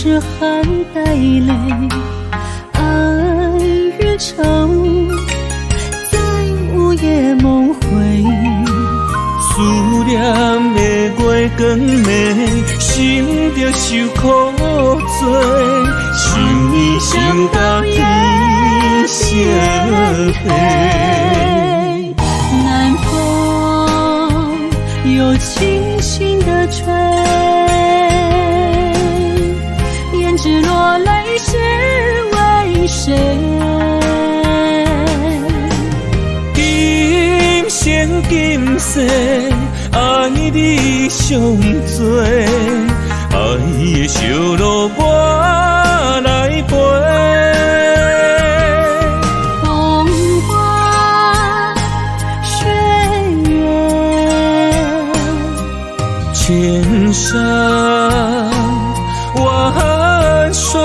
是含带泪，爱越长，在午夜梦回。 思念的月光暝，心着受苦做，想你想到天色黑。 南风又轻轻地吹，胭脂落泪是为谁？ 今生今世，爱你上多，爱的烧路我来陪。 风花雪月， 千山万水，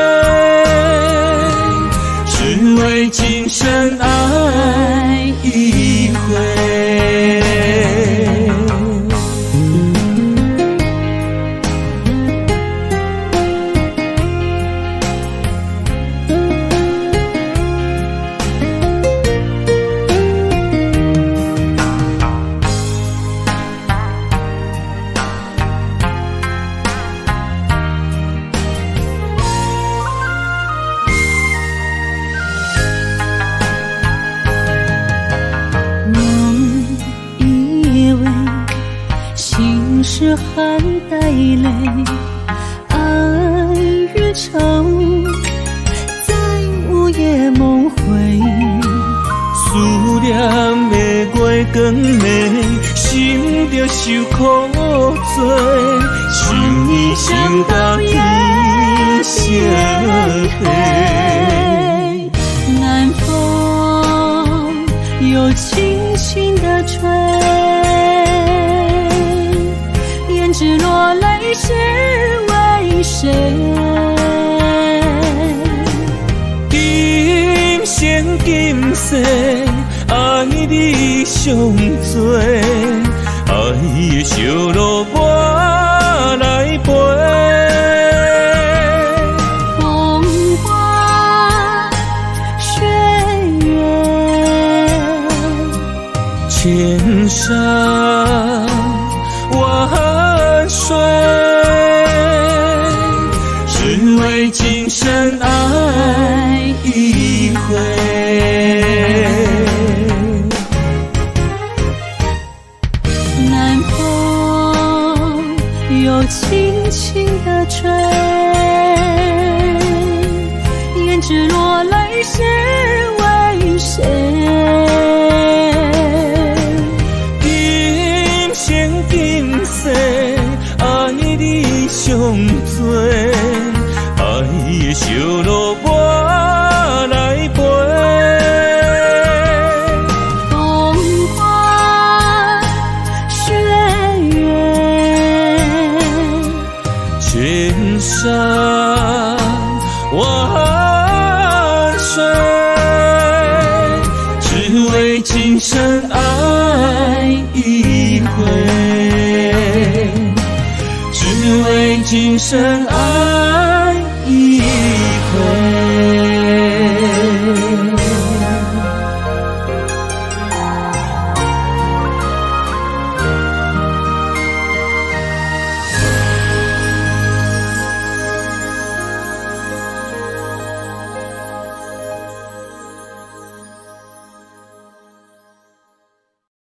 只为今生爱一回。 是含带泪，爱越长，在午夜梦回。 思念的月光暝，心着受苦做，想你想到天色黑。 南风又轻轻地吹，胭脂落泪是为谁？ 今生今世，爱你上多，爱的烧路我来陪。 风花雪月， 千山万水，只为今生爱一回。 南风又轻轻地吹，胭脂落泪是为谁？ 今生今世，爱你上多，爱的烧路我来陪。 风花雪月， 千山万水，只为今生爱一回，只为今生爱。